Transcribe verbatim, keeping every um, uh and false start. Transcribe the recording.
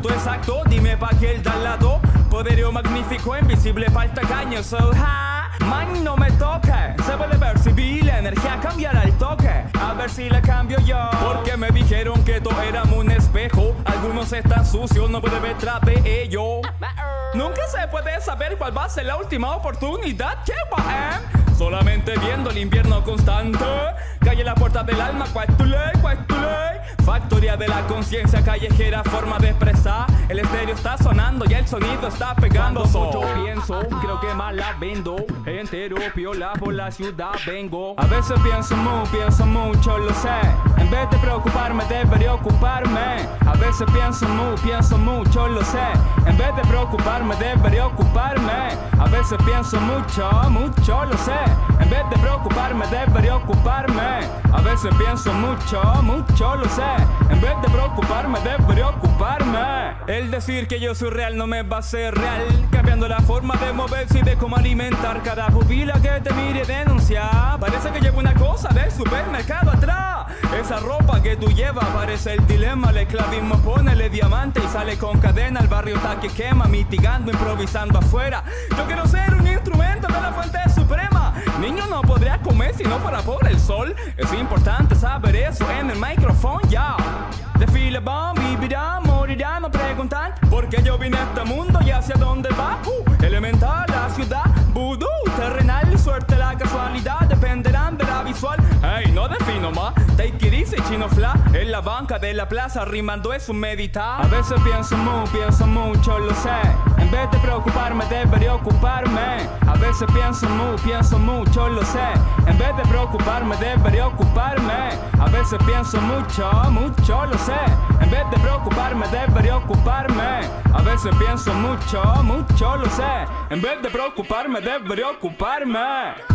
punto exacto, dime pa' que el de al lado. Poderío magnífico, invisible pa'l tacaño. So, ha, man, no me toque. Se puede percibir la energía cambiar al toque. A ver si la cambio yo. Porque me dijeron que todo era un espejo. Algunos están sucios, no puede ver tras de ello. Nunca se puede saber cuál va a ser la última oportunidad que va a solamente viendo el invierno constante. Calle la puerta del alma, cuestule, cuestule. Factoría de la conciencia callejera, forma de expresar. El estéreo está sonando y el sonido está pegando. Cuando mucho pienso, creo que mal la vendo. Entero piola por la ciudad vengo. A veces pienso mucho, pienso mucho, lo sé. En vez de preocuparme debería ocuparme. A veces pienso mucho, pienso mucho, lo sé. En vez de preocuparme debería ocuparme. A veces pienso mucho, mucho, lo sé. En vez de preocuparme debería ocuparme. A veces pienso mucho, mucho, lo sé. En vez de preocuparme debería ocuparme. El decir que yo soy real no me va a ser real. Cambiando la forma de moverse y de cómo alimentar cada pupila que te mire y denuncia. Parece que llevo una cosa del supermercado atrás. Esa ropa que tú llevas parece el dilema. El esclavismo, ponele diamante y sale con cadena. El barrio está que quema, mitigando, improvisando afuera. Yo quiero ser un instrumento de la fuente suprema. Niño no podría comer si no fuera por el sol. Es importante saber eso en el micrófono, ya. Desfile, bomb, vivirá, morirá, me preguntan por qué yo vine a este mundo y hacia dónde va. Uh, elemental, la ciudad, vudú, terrenal, suerte, la casualidad, dependerán de la visual. Hey, no defino más, take it easy, chino fla. En la banca de la plaza rimando es un meditar. A veces pienso mucho, pienso mucho, lo sé. En vez de preocuparme debería ocuparme. A veces pienso mucho, pienso mucho, lo sé. En vez de preocuparme debería ocuparme. A veces pienso mucho, mucho, lo sé. En vez de preocuparme debería ocuparme. A veces pienso mucho, mucho, lo sé. En vez de preocuparme debería ocuparme.